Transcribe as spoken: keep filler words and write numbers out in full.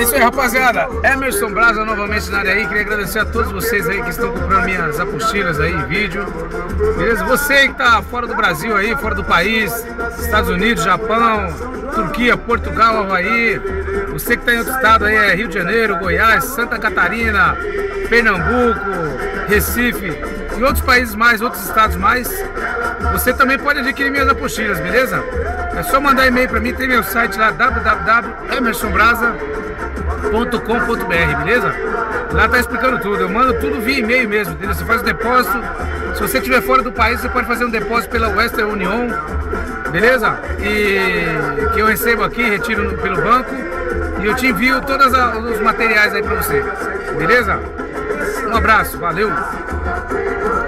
É isso aí, rapaziada. Emerson Brasa novamente na área aí. Queria agradecer a todos vocês aí que estão comprando minhas apostilas aí, vídeo. Beleza? Você que tá fora do Brasil aí, fora do país, Estados Unidos, Japão, Turquia, Portugal, Havaí. Você que tá em outro estado aí, é Rio de Janeiro, Goiás, Santa Catarina, Pernambuco, Recife e outros países mais, outros estados mais. Você também pode adquirir minhas apostilas, beleza? É só mandar e-mail pra mim, tem meu site lá, w w w ponto emerson brasa ponto com ponto b r, beleza? Lá tá explicando tudo, eu mando tudo via e-mail mesmo, entendeu? Você faz o depósito, se você estiver fora do país, você pode fazer um depósito pela Western Union, beleza? E que eu recebo aqui, retiro no, pelo banco, e eu te envio todos os materiais aí pra você, beleza? Um abraço, valeu!